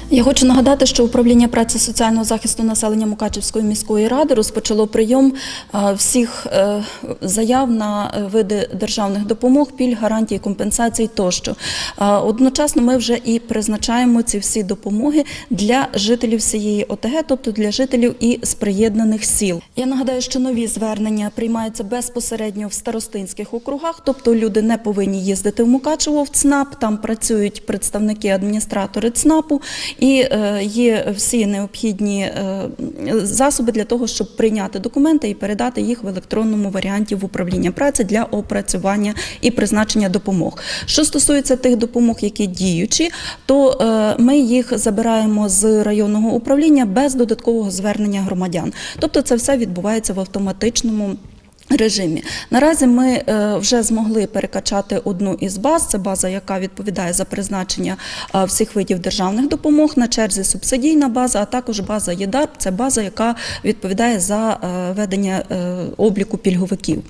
Я хочу нагадати, що управління праці соціального захисту населення Мукачівської міської ради розпочало прийом всіх заяв на види державних допомог, пільг, гарантій, компенсацій тощо. Одночасно ми вже і призначаємо ці всі допомоги для жителів всієї ОТГ, тобто для жителів і з приєднаних сіл. Я нагадаю, що нові звернення приймаються безпосередньо в старостинських округах, тобто люди не повинні їздити в Мукачево, в ЦНАП, там працюють представники, адміністратори ЦНАПу, і є всі необхідні засоби для того, щоб прийняти документи і передати їх в електронному варіанті в управління праці для опрацювання і призначення допомог. Що стосується тих допомог, які діючі, то ми їх забираємо з районного управління без додаткового звернення громадян. Тобто це все відбувається в автоматичному режимі. Наразі ми вже змогли перекачати одну із баз, це база, яка відповідає за призначення всіх видів державних допомог, на черзі субсидійна база, а також база ЄДАРП, це база, яка відповідає за ведення обліку пільговиків.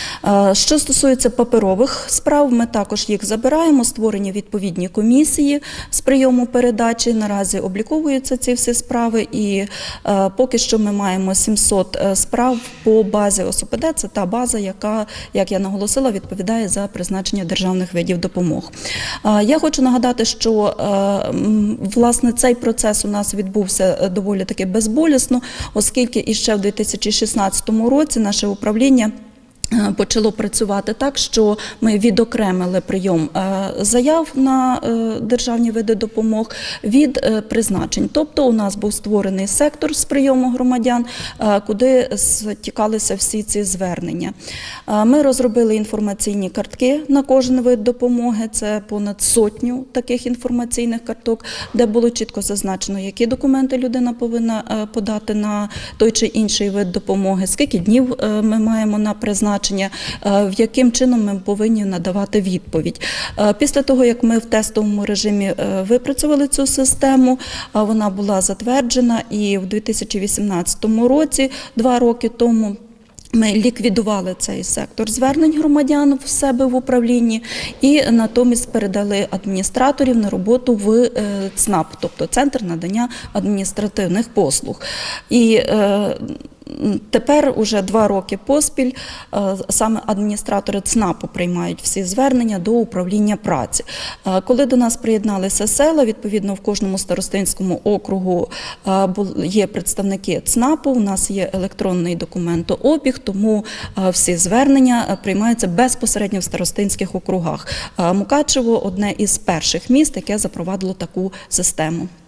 Що стосується паперових справ, ми також їх забираємо, створені відповідні комісії з прийому передачі, наразі обліковуються ці всі справи і поки що ми маємо 700 справ по базі ОСОПД, це та база, яка, як я наголосила, відповідає за призначення державних видів допомог. Я хочу нагадати, що власне цей процес у нас відбувся доволі таки безболісно, оскільки іще в 2016 році наше управління почало працювати так, що ми відокремили прийом заяв на державні види допомог від призначень. Тобто у нас був створений сектор з прийому громадян, куди стікалися всі ці звернення. Ми розробили інформаційні картки на кожен вид допомоги, це понад 100 таких інформаційних карток, де було чітко зазначено, які документи людина повинна подати на той чи інший вид допомоги, скільки днів ми маємо на призначення, яким чином ми повинні надавати відповідь. Після того, як ми в тестовому режимі випрацювали цю систему, вона була затверджена і в 2018 році, 2 роки тому, ми ліквідували цей сектор звернень громадян в себе в управлінні і натомість передали адміністраторів на роботу в ЦНАП, тобто Центр надання адміністративних послуг. І тепер уже 2 роки поспіль саме адміністратори ЦНАПу приймають всі звернення до управління праці. Коли до нас приєдналися села, відповідно в кожному старостинському округу є представники ЦНАПу, у нас є електронний документообіг, тому всі звернення приймаються безпосередньо в старостинських округах. Мукачево – одне із перших міст, яке запровадило таку систему.